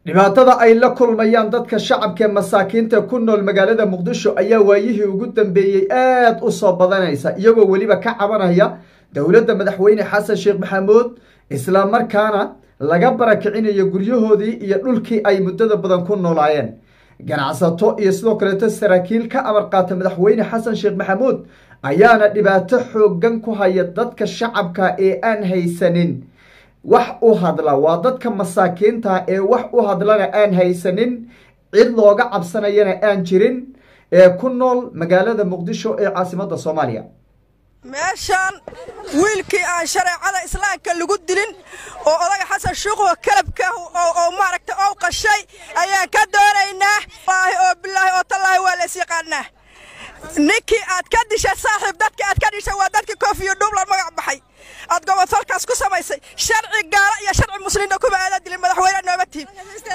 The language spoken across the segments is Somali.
dhibaatada ay la kulmayaan dadka shacabka masaakiinta ku nool magaalada Muqdisho ayaa waayihii ugu dambeeyay aad u soo badanaysa iyagoo waliba ka cabanaya dawladda madaxweyne Xasan Sheekh Maxamuud isla markaana laga barakicinayo guryahoodii iyo dhulkii ay muddada badan ku noolaayeen ganacsato iyo sidoo kale saraakiil ka amar qaata madaxweyne Xasan Sheekh Maxamuud ayaana dhibaato xooggan ku haya dadka shacabka ee aan haysanin wax u hadla waa dadka masaakiinta ee wax u hadlana aan haysanin cid looga cabsanayana aan jirin ee ku nool magaalada Muqdisho ee caasimadda Soomaaliya meeshan wiilkii aan shareecada islaamka lagu dilin oo odaga Xasan Sheekh oo kalabka oo maaragta oo qashay ayaa ka doonaynaa wallaahi oo billahi oo tallaahi waa la yaqaanaa ninkii aad ka dishay saaxiib dadka aad ka dishay waa dadka koofiyo dhubla magac baxay aad gobol falkaas ku samaysay sharci gaala iyo sharci muslimiinta kuma aada dilin madaxweyne noobatiib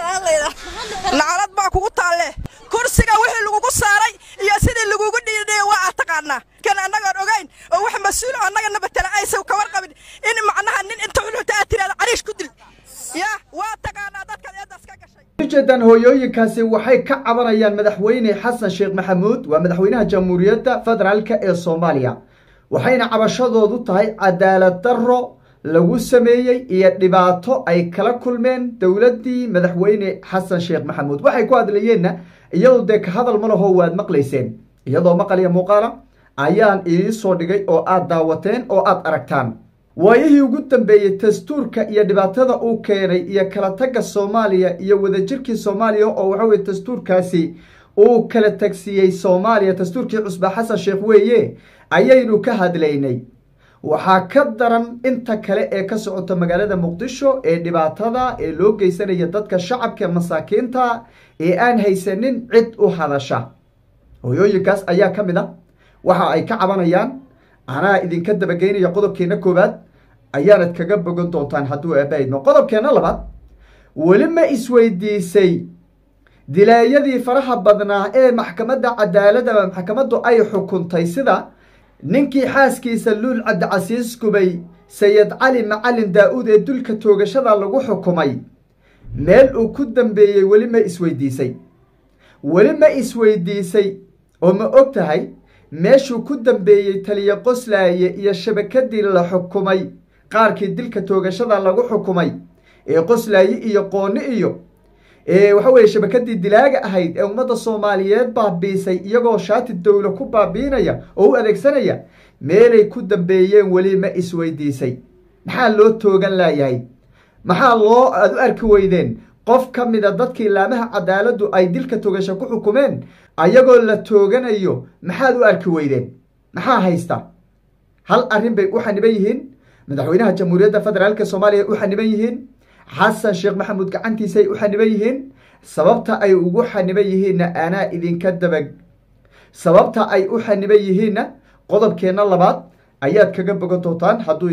lacalad baa kugu taalle kursiga wixii lagu saaray iyo sidii lagu dhiidhay waa taqaanaa kan anaga ogeyn oo wax mas'uul anaga nabatala aysan ka warqabin in macnaha nin inta xulunta aad tiraada cariish ku dil ya waa taqaanaa dadka eedaas ka gashay ujeedan hooyooyinkaasi waxay ka cabanayaan madaxweyne Xasan Sheekh Maxamuud waa madaxweynaha Jamhuuriyadda Federaalka ee Soomaaliya waxayna cabashadoodu tahay cadaalad darro lagu sameeyay iyo dhibaato ay kala kulmeen dawladdii madaxweyne Xasan Sheekh Maxamuud waxay ku hadlayeenna iyadoo de ka hadal ma laho waad maqlayseen iyadoo maqal iyo muuqaal ayaan idin soo dhigay oo aad daawateen oo aad aragtaan waayihii ugu dambeeyay dastuurka iyo dhibaatada uu keenay iyo kala tagga Soomaaliya iyo wadajirkii Soomaaliya oo waxa weeye dastuurkaasi uu kala tagsiyay Soomaaliya dastuurkii cusba Xasan Sheekh weeye ayaynu ka hadlaynay waxaa ka daran inta kale ee ka socota magaalada Muqdisho ee dhibaatada ee loo geysanaya dadka shacabka masaakiinta ee aan haysanin cid u hadasha hooyooyinkaas ayaa ka mid ah waxa ay ka cabanayaan anaa idinka dabageynaya qodobkeena koobaad ayaanad kaga bogan doontaan hadduu aabaydno qodobkeena labaad weli ma isweydiisay dilaayadii faraha badnaa ee maxkamadda cadaaladda maxkamaddu ay xukuntay sida ninkii xaaskiisa Luul Cabdicasiis Kubay Sayid Cali Macalin Daawud ee dulka toogashada lagu xukumay meel uu ku dambeeyay weli ma isweydiisay oo ma og tahay meeshuu ku dambeeyay taliya qoslaaye iyo shabakadii la xukumay qaarkii dilka toogashada lagu xukumay ee qoslaaye iyo qooni iyo waxa weeye shabakadii dilaaga ahayd ee ummadda Soomaaliyeed baabiisay iyagoo shaati dawlad ku baabiinaya oo u adeegsanaya meelay ku dambeeyeen weli ma isweydiisay maxaa loo toogan laayahay maxaa loo aad u arki weydeen qof ka mid ah dadkii laamaha cadaaladdu ay dilka toogasho ku xukumeen ayagoo la tooganayo maxaad u arki weydeen maxaa haysta hal arrin bay u xaniban yihiin madaxweynaha Jamhuuriyadda Federaalka Soomaaliya u xaniban yihiin Xasan Sheekh Maxamuud gacantiisa u xaniban yihiin sababta ay ugu xaniban yihiinna ana idinka dabag sababta ay u xaniban yihiinna qodobkeena labaad ayaad kaga bogan doontaan hadduu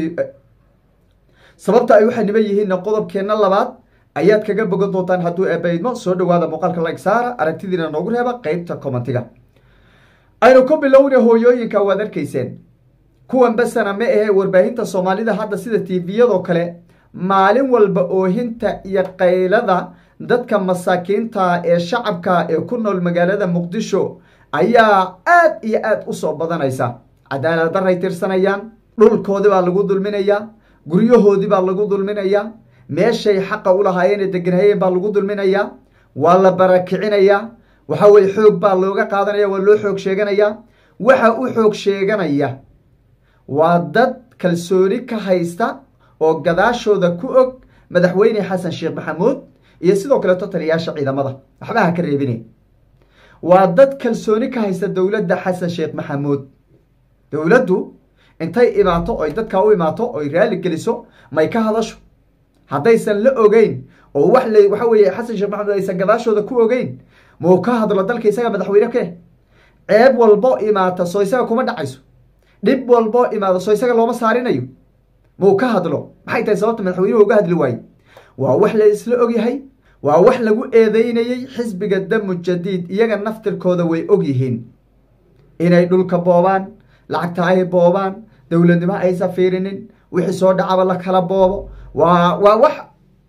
sababta ay u xaniban yihiinna qodobkeena labaad ayaad kaga bogan doontaan hadduu aabaydmo soo dhawaada muuqaalka like saara aragtidiina noogu reeba qaybta commentiga aynu ku bilownay hooyooyinka waad arkayseen kuwan basana ma ahe warbaahinta Soomaalida hadda sida TV-yada kale maalin walba oohinta iyo qaylada dadka masaakiinta ee shacabka ee ku nool magaalada Muqdisho ayaa aad iyo aad u soo badanaysa cadaalad darro ay tirsanayaan dhulkoodii baa lagu dulminayaa guryahoodii baa lagu dulminayaa meeshay xaqa u lahaayeen deganayeen baa lagu dulminayaa waa la barakicinayaa waxa way xoog baa looga qaadanaya waa loo xoog sheeganaya waxa u xoog sheeganaya waa dad kalsooni ka haysta oo gadaashooda ku og madaxweyne Xasan Sheekh Maxamuud iyo sidoo kale taliyaasha ciidamada waxba ha ka reebinay waa dad kalsooni ka haysta dawladda Xasan Sheekh Maxamuud dawladdu intay imaato oo dadka u imaato oo raali geliso may ka hadasho haddaysan la ogeyn oo waxa weeye Xasan Sheekh Maxamuud aysan gadaashooda ku ogeyn ma ka hadlo dalka isaga madaxweyne ka ceeb walbo imaata soo isaga kuma dhacayso dib walbo imaado soo isaga looma saarinayo ma ka hadlo maxay tahay sababta madaxweynuhu uga hadli waayay waa wax la isla og yahay waa wax lagu eedeynayay xisbiga Damu Jadiid iyaga naftirkooda way og yihiin inay dhulka boobaan lacagta ay boobaan dawladnimo ay safiirinin wixii soo dhacaba la kala boobo waa wax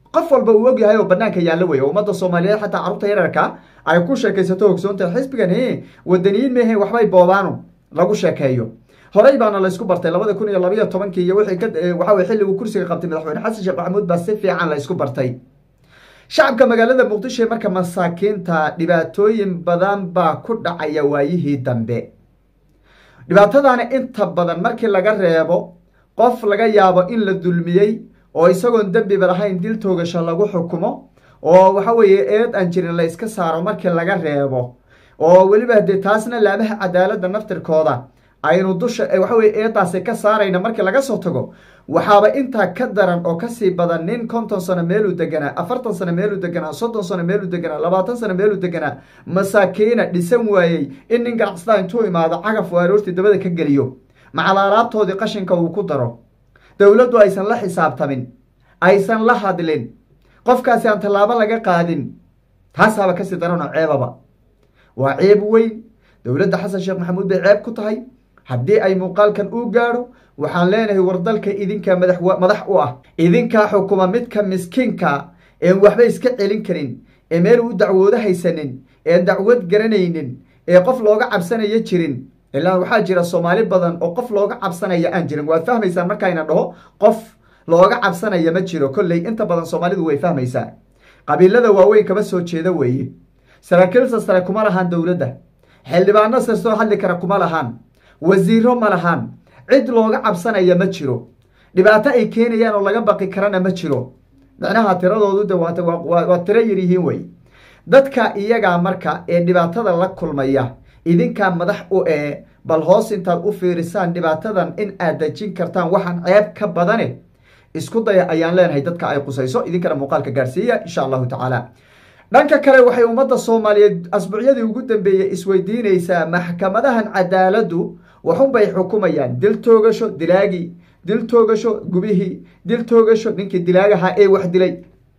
qof walba uu og yahay oo banaanka yaalla weeye ummadda soomaaliyeed xataa carruurta yararka ay ku sheekaysato ogsoonta xisbigan wadaniyiin mehe waxbay boobaanu lagu sheekeeyo horey baana laysku bartay 2012 iyo wixii waxa way xilligu kursiga qabtay madaxweyne xasan sheekh maxamuud baa si fiican la isku bartay shacabka magaalada muqdisho marka masaakiinta dhibaatooyin badan baa ku dhacaya waayihii dambe dhibaatadaana inta badan markii laga reebo qof laga yaabo in la dulmiyey oo isagoon dambiba lahayn dil toogasho lagu xukumo oo waxa weeye eed aan jirin la iska saaro markii laga reebo oo weliba dee taasna laamaha cadaaladda naftirkooda aynu dusha waxa weye eedaasi ka saarayna markii laga soo tago waxaaba intaa ka daran oo kasii badan nin 50 sano meeluu deganaa 40 sano meeluu deganaa 30 sano meeluu deganaa 20 sano meeluu deganaa masaakiina dhisan waayey in nin ganacsada intuu imaado cagaf waaroortii dabada ka geliyo macalaalaabtoodii qashinka uu ku daro dowladdu aysan la xisaabtamin aysan la hadlin qofkaasi aan tallaabo laga qaadin taasaaba kasii daran oo ceebaba waa ceeb weyn dowladda xasan sheekh maxamuud bay ceeb ku tahay haddii ay muuqaalkan uu gaadho waxaan leenahay war dalka idinkaa madax u ah idinkaa xukuma midka miskiinka een waxba iska celin karin ee meel u dacwoodo haysanin een dacwad garanaynin ee qof looga cabsanaya jirin ilaa waxaa jira Soomaali badan oo qof looga cabsanaya aan jirin waad fahmaysaa markayna dhaho qof looga cabsanaya ma jiro kolley inta badan Soomaalidu way fahmaysaa qabiilada waaweyn kama soo jeeda weeye saraakiil sare kuma lahaan dowladda xildhibaano soo hadli kara kuma lahaan wasiiro ma lahaan cid looga cabsanaya ma jiro dhibaato ay keenayaan oo laga baqi karana ma jiro macnaha tiradoodu waa tiro yar yihiin way dadka iyaga marka ee dhibaatada la kulmaya idinka madax u bal hoos intaad u fiirisaan dhibaatadan in aad dajin kartaan waxaan ceeb ka badane isku daya ayaan leenahay dadka ay qusayso idinkana muuqaalka gaarsiiya insha Allah taala dhanka kale waxay ummadda Soomaaliyeed asbuucyadii ugu dambeeyay isweydiinaysaa maxkamadahan cadaaladdu waxun bay xukumayaan dil toogasho dilaagi dil toogasho gubihi dil toogasho ninkii dilaagaha ee wax dilay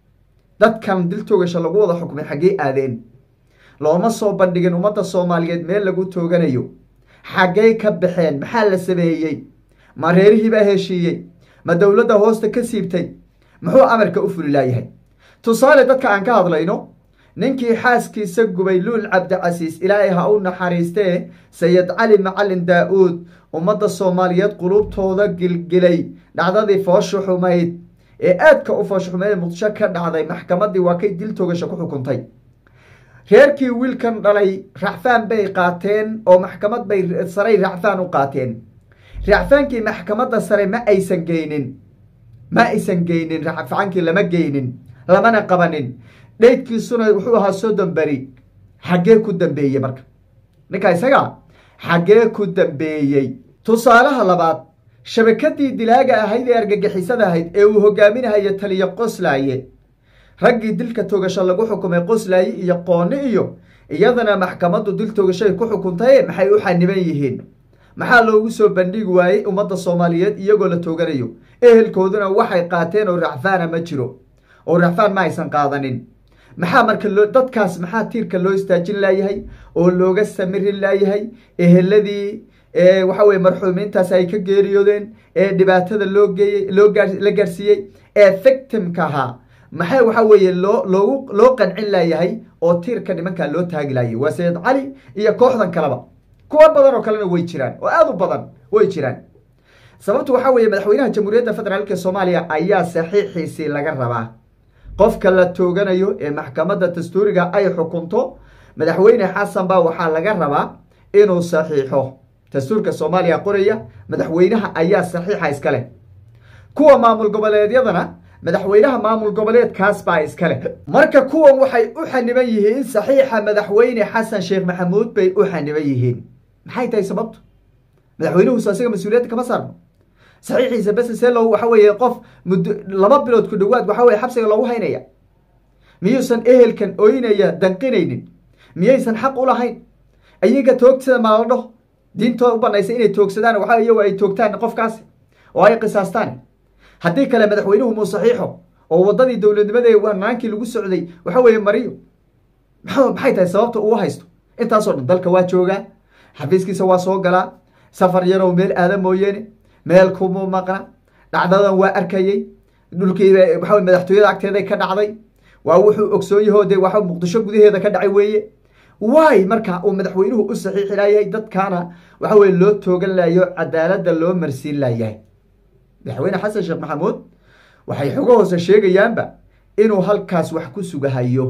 dadkan dil toogasho lagu wada xukumay xagee aadeen looma soo bandhigin ummadda Soomaaliyeed meel lagu tooganayo xagee ka baxeen maxaa la sameeyay ma reerihii baa heshiiyey ma dowladda hoosta ka siibtay muxuu amarka u fuli laayahay tusaale dadka aan ka hadlayno ninkii xaaskiisa gubay luul cabdicasiis ilaahay ha u naxariistee sayid cali macalin daa'uud ummadda Soomaaliyeed qulubtooda gilgilay dhacdadii foosho xumayd ee aadka u foosho xumayd muqdisho ka dhacday maxkamadii waa kay dil toogasho ku xukuntay reerkii wiilkan dhalay racfaan bay qaateen oo maxkamad bay saray racfaan u qaateen racfaankii maxkamadda sare ma aysan geynin racfaankii lama geynin lamana qabanin dheydkiisuna wuxuu ahaa 30 bari xagee ku dambeeyay marka ninka isaga xagee ku dambeeyay tusaalaha labaad shabakadii dilaaga ahayd ee argagixisada ahayd ee uu hogaaminayo taliya qoslaaye raggii dilka toogasho lagu xukumay qoslaaye iyo qooni iyo iyadana maxkamaddu dil toogashay ku xukuntay maxay u xaniban yihiin maxaa loogu soo bandhigi waayay ummadda Soomaaliyeed iyagoo la tooganayo ehelkooduna waxay qaateen oo racfaan ma jiro oo racfaan ma aysan qaadanin maxaa marka dadkaas maxaa tiirka loo istaajin laayahay oo looga samirin laayahay eheladii waxa weeye marxuumiintaas ay ka geeriyoodeen ee dhibaatada la gaarsiiyey ee victimka ahaa maxay waxa weeye loo qancin laayahay oo tiirka nimanka loo taagi laayay waa sayid cali iyo kooxdan kaleba kuwa badan oo kalena way jiraan oo aad u badan way jiraan sababtu waxa weeye madaxweynaha jamhuuriyadda federaalka Soomaaliya ayaa saxiixiisi laga rabaa qofka la tooganayo ee maxkamadda dastuuriga ay xukunto madaxweyne xasan baa waxaa laga rabaa inuu saxiixo dastuurka Soomaaliya qoraya madaxweynaha ayaa saxiixa iska leh kuwa maamul goboleedyadana madaxweynaha maamul goboleedkaas baa iska leh marka kuwan waxay u xaniban yihiin saxiixa madaxweyne xasan sheekh maxamuud bay u xaniban yihiin maxay tahay sababtu madaxweynuhu asaga mas'uuliyadda kama saarno saxiixiisa bas loo waxa weeye qof 2 bilood ku dhawaad waxa weeye xabsiga loogu haynaya miyuusan ehelkan ooynaya danqinaynin miyaysan xaq u lahayn ayaga toogtada maaldo diintooda u banaysay inay toogsadaan waxa iyagu ay toogtaan qofkaas oo ay qisaastaan haddii kale madaxweynuhu muu saxiixo oo wadadii dowladnimada wanaankii lagu socday waxa weeye mariyo maxay tahay sababta uu haysto intaasoo dhan dalka waa joogaa xafiiskiisa waa soo galaa safar yarow meel aada mooyeene meel kuma maqna dhacdadan waa arkayay dhulkii waxa way madaxtooyada agteeda ka dhacday waa wuxuu ogsoon yahay de waxa muqdisho gudaheeda ka dhacay weeye waay marka uu madaxweynuhu u saxiix ilaayay dadkana waxa way loo toogan laayo cadaaladda loo marsiin laayay madaxweyne xasan sheekh maxamuud waxay xogo hoose sheegayaanba inuu halkaas wax ku sugahayo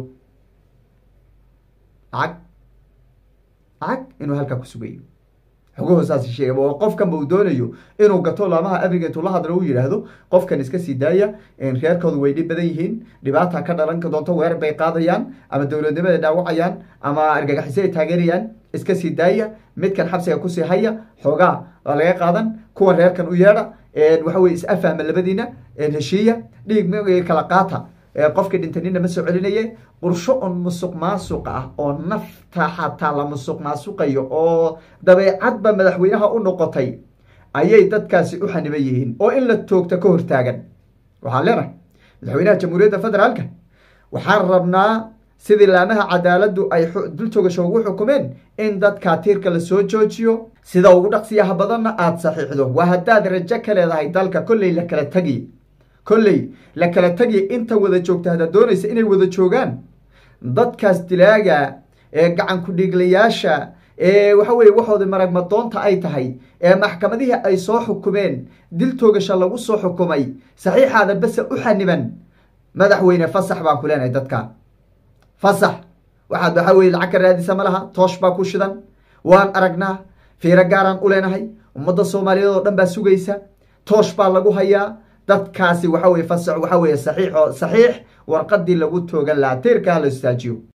inuu halkaa ku sugayo xogo hoosaas sheegay oo qofkan uu doonayo inuu gato laamaha abriga intuu la hadlo uu yiraahdo qofkan iska sii daaya reerkoodu way dhib badan yihiin dhibaata ka dhalan doonto weerar bay qaadayaan ama dowladnimada dhaawacayaan ama argagixisay taageerayaan iska sii daaya midkan xabsiga ku sii haya xogaa waa laga qaadan kuwa reerkan u yeedha waxa way is afahma labadiina heshiiya dhiig kala qaata qofka dhintanina ma soo celinaye qorsho on musuq maasuq ah oo nafta xataa la musuq maasuqayo oo dabeecadba madaxweynaha u noqotay ayay dadkaasi u xaniban yihiin oo in la toogta ka hortaagan waxaan leenahay madaxweynaha jamhuuriyadda federaalka waxaan rabnaa sidii laamaha cadaaladdu ay dul toogasho ugu xukumeen in dadka tiirka la soo joojiyo sida ugu dhaqsiyaha badanna aad saxiixdo waa haddaad rajo ka leedahay dalka kolley la kala tagi kolley la kala tagi inta wada joogta haddaad doonaysa inay wada joogaan dadkaas dilaaga gacan ku dhiiglayaasha waxa weye waxooda maragmadoonta ay tahay maxkamadihii ay soo xukumeen dil toogasha lagu soo xukumay saxiixaada base u xaniban madaxweyne fasax baan ku leenahay dadka fasax waxaad waxa weye lacag ka raadisa ma laha toosh baa ku shidan waan aragnaa fiiro gaaraan u leenahay ummadda soomaaliyeed oo dhan baa sugaysa toosh baa lagu hayaa dadkaasi waxa weye fasax waxa weye saxiix warqadii lagu toogan lahaa tiirka la istaajiyo